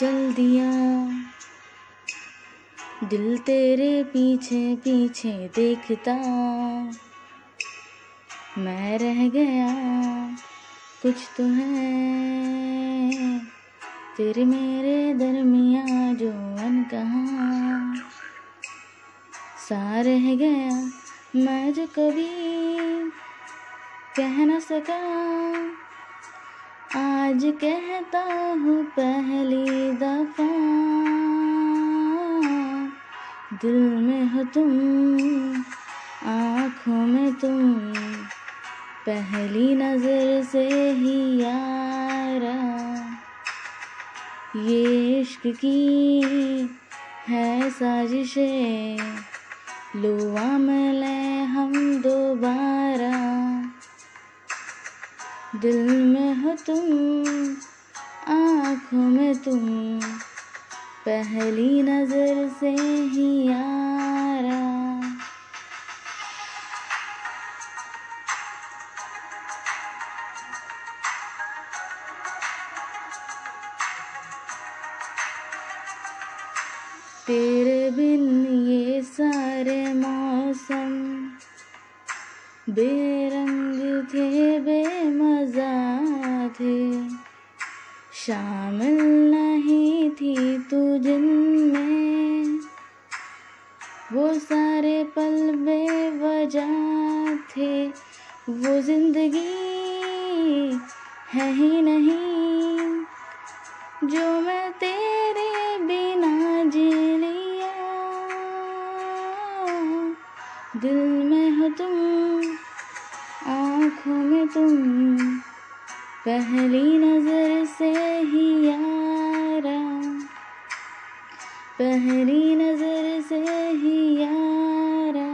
चल दिया दिल तेरे पीछे पीछे देखता, मैं रह गया कुछ तो है तेरे मेरे दरमियाँ जो अनकहा सा रह गया, मैं जो कभी कह न सका आज कहता हूँ पहली दफा। दिल में हो तुम, आँखों में तुम, पहली नजर से ही यारा, ये इश्क की है साजिशें, लो आ मिले हम दोबारा। दिल में हो तुम, आँखों में तुम, पहली नजर से ही यारा। तेरे बिन ये सारे मौसम बेरंग थे, बेमज़ा थे, शामिल नहीं थी तू जिनमें, वो सारे पल बेवजह थे, वो जिंदगी है ही नहीं जो मैं तेरे बिना जी लिया। दिल में हो तुम, आँखों में तुम, पहली नजर से ही यारा, पहली नजर से ही यारा।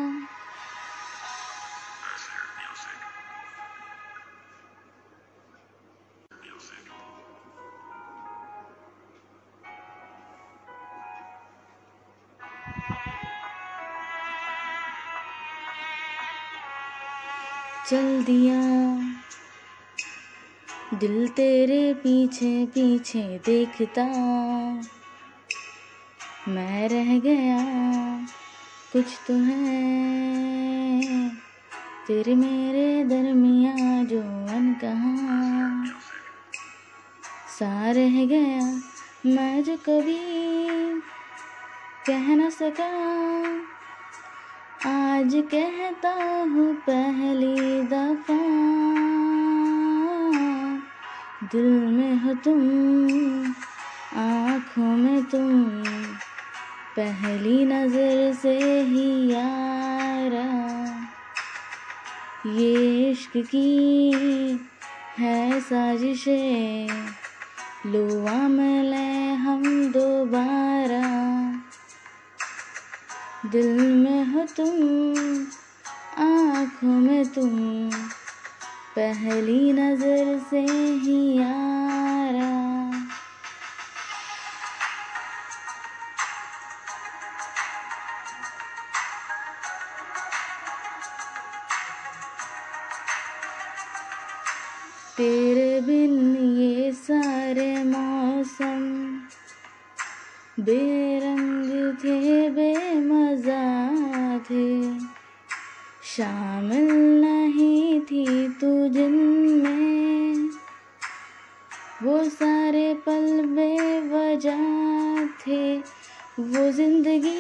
चल दिया दिल तेरे पीछे पीछे देखता, मैं रह गया कुछ तो है तेरे मेरे दरमियाँ जो अनकहा सा रह गया, मैं जो कभी कह न सका आज कहता हूँ पहली दफा। दिल में हो तुम, आँखों में तुम, पहली नजर से ही यारा, ये इश्क की है साजिशें, लो आ मिले हम दोबारा। दिल में हो तुम, आँखों में तुम, पहली नजर से ही यारा। तेरे बिन ये सारे मौसम बेरंग थे, बेमज़ा थे, शामिल नहीं थी तू जिनमें, वो सारे पल बेवजह थे, वो जिंदगी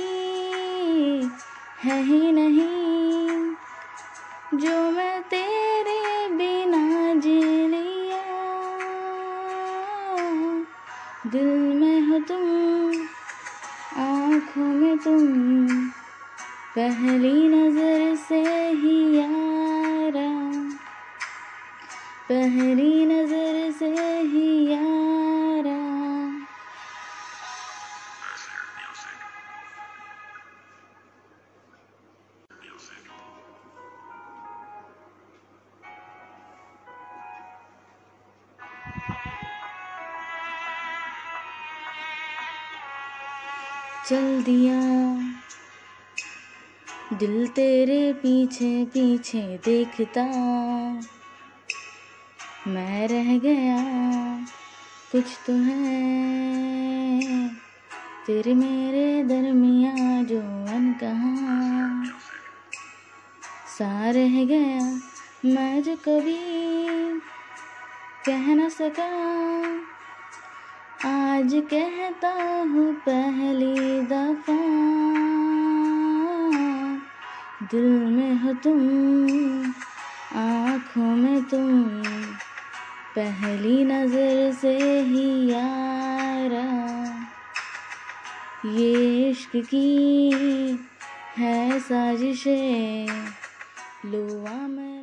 है ही नहीं जो मैं तेरे बिना जी लिया। दिल में हो तुम, आँखों में तुम, पहली नजर से ही यारा, पहली नजर से ही यारा। चल दिया दिल तेरे पीछे पीछे देखता, मैं रह गया कुछ तो है तेरे मेरे दरमिया जो अनकहा सा रह गया मैं जो कभी कह न सका। आज कहता हूँ पहली दफा दिल में हो तुम आँखों में तुम पहली नजर से ही यारा ये इश्क की है साजिशें लुआ में